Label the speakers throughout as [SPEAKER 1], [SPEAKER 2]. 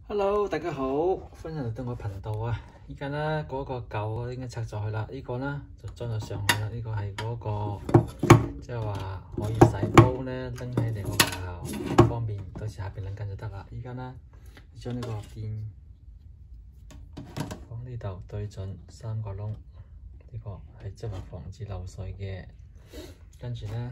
[SPEAKER 1] Hello， 大家好，歡迎嚟到我頻道啊！依家咧嗰個舊應該拆咗去啦，呢個咧就裝咗上去啦。呢個係嗰個即係話可以洗煲咧，拎起嚟個時候方便，到時下邊拎緊就得啦。依家咧將呢個邊往呢度對準3個窿，呢個係即係話防止漏水嘅。跟住咧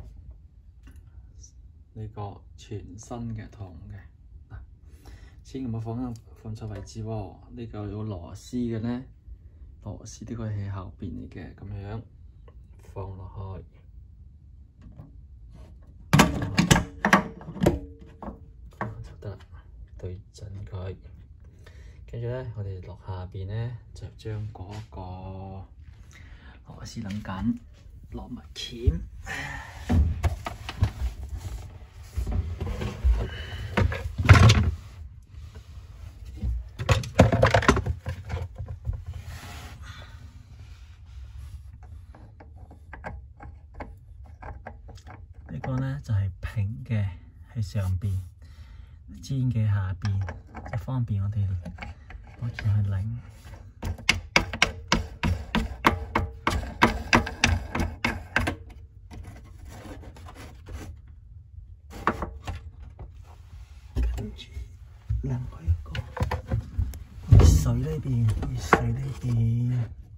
[SPEAKER 1] 呢個全新嘅桶嘅。千祈唔好放錯位置喎，呢個有螺絲嘅咧，螺絲呢個係後邊嚟嘅，咁樣放落去，就得啦，對準佢。跟住咧，我哋落下邊咧就將嗰個螺絲擰緊，落埋鉗。呢個呢就係平嘅喺上邊，尖嘅下邊，就方便我哋攞住去擰。跟住擰開一個，熱水呢邊，熱水呢邊。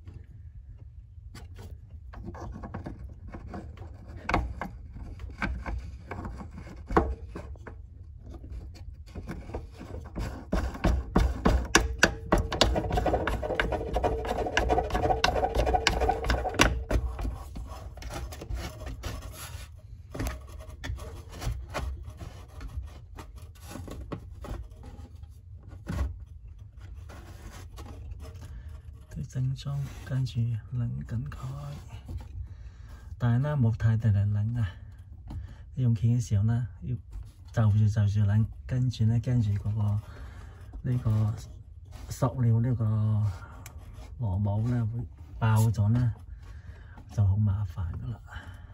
[SPEAKER 1] 正宗，跟住擰緊佢，但係咧冇太大力擰啊！你用鉗嘅時候咧，要就住擰，跟住咧跟住嗰個呢個塑料呢個螺帽咧會爆咗咧，就好麻煩噶啦。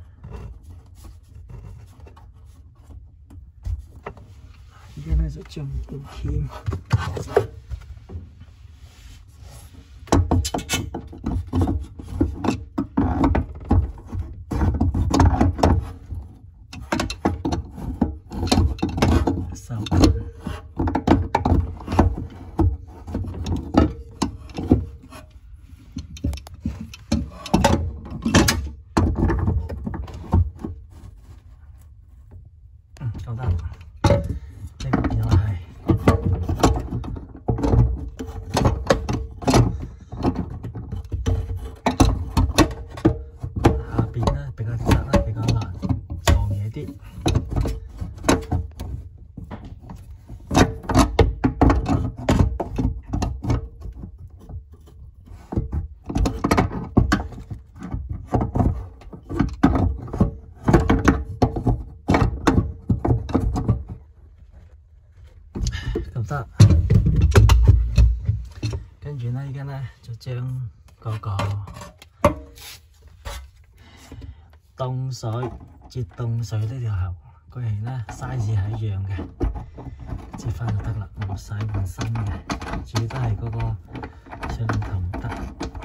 [SPEAKER 1] 而家咧就將用鉗。夠得，呢個又係下邊咧比較窄啦，比較難做嘢啲。咁得，跟住咧，而家咧就將嗰個凍水接凍水呢條喉，佢係咧 size 係一樣嘅，接翻就得啦，唔使換新嘅，主要都係嗰個水龍頭唔得。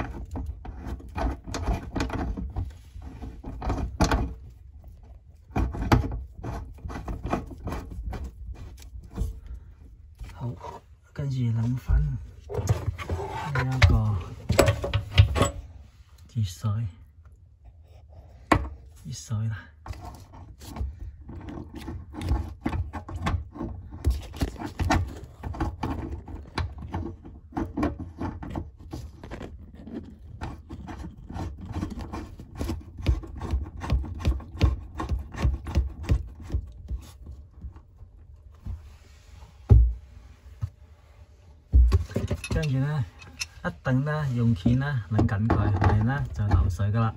[SPEAKER 1] 好，跟住擰翻呢一個熱水啦。跟住咧，一定咧用鉗咧擰緊佢，唔然咧就流水噶啦。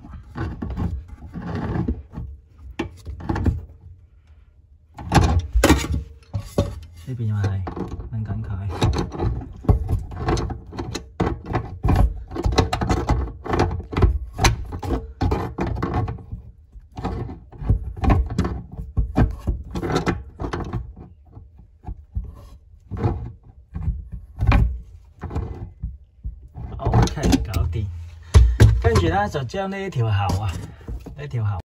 [SPEAKER 1] 呢邊又係擰緊佢。 OK， 搞掂。跟住咧就將呢條喉啊，呢條喉。